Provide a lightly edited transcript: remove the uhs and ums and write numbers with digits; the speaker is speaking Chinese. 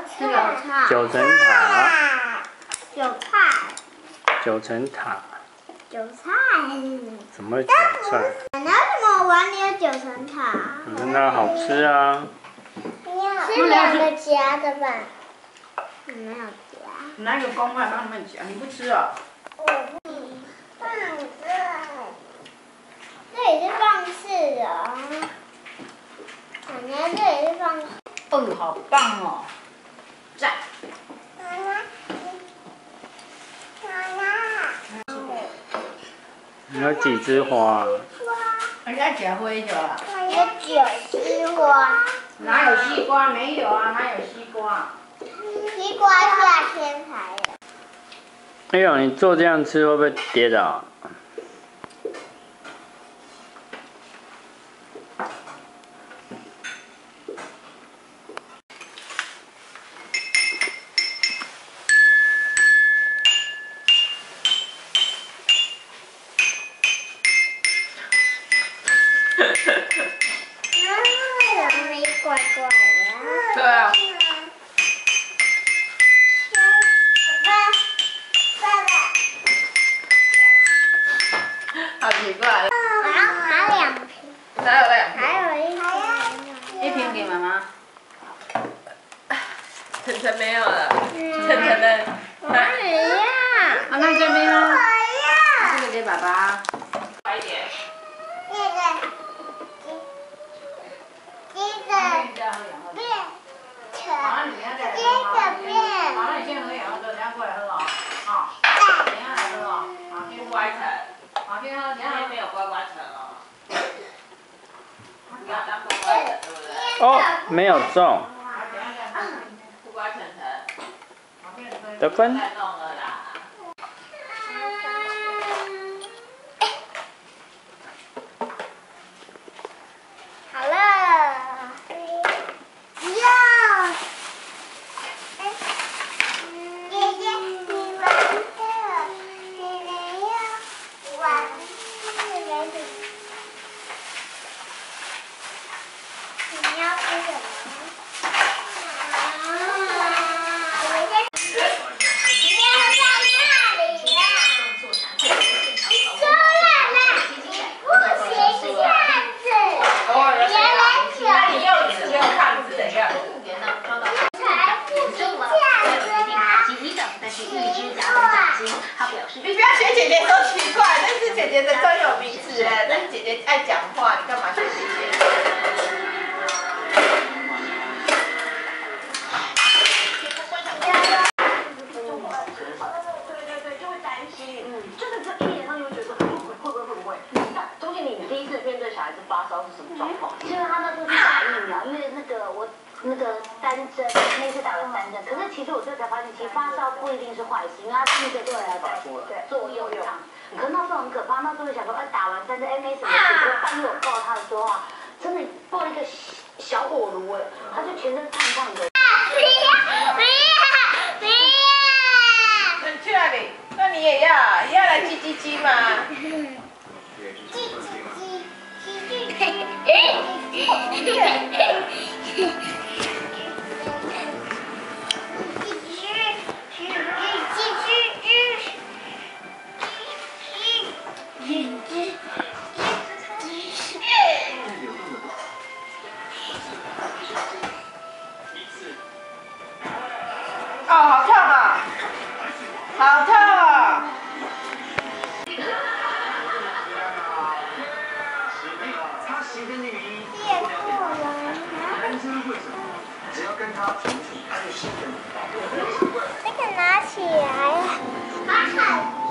吃菜。 九层塔。 韭菜。 九层塔。 韭菜。 什么韭菜？ 奶奶怎么碗里有九层塔？ 那好吃啊。 是两个夹的吧？没有夹。 哪有公筷帮他们夹？你不吃哦？ 放这里是放饰哦。奶奶这里是放。 哦，好棒哦！赞。 你有几枝花？ 人家结婚去了。 有9枝花。 哪有西瓜？没有啊，哪有西瓜？ 西瓜夏天才有。 哎呦，你做这样吃会不会跌倒？ 怪怪的。 对啊。好奇怪。 还有2瓶。 哪有2瓶？ 还有1瓶。 1瓶给妈妈。晨晨没有了。晨晨的。 哪里呀？ 啊，那这边呢？这个给爸爸。快一点。好，你先来喝。好，那你先喝养乐多，等下过来喝哦。好，等下来喝哦。好，先乖成。好，先喝，等下没有乖乖成哦。你要当乖乖的，对不对？ 哦，没有中。 好，等下再喝。不乖成成。好，现在喝。 得分。 再弄了啦。 好了。 你不要学姐姐说奇怪，那是姐姐的专有名词哎，那是姐姐爱讲话，你干嘛学姐姐？对，就会担心，就是这一眼上就会觉得会不会？钟欣，你第一次面对小孩子发烧是什么状况？ 就是他那时候去打疫苗，因为我3针，那次打了3针，可是其实我这才发现，其实发烧不一定是坏事，因为它那个对作用上。可是那时候很可怕，那时候就想说，打完3针，没什么事。可是半夜我抱他的时候啊，真的抱了一个小火炉哎，他就全身烫烫的。 不要！ 那你去哪里？那你也要来叽叽叽吗？哦，好烫啊！好烫啊！ 他习的那个衣服，男生会什么？只要跟他同处，他就习惯。 这个拿起来。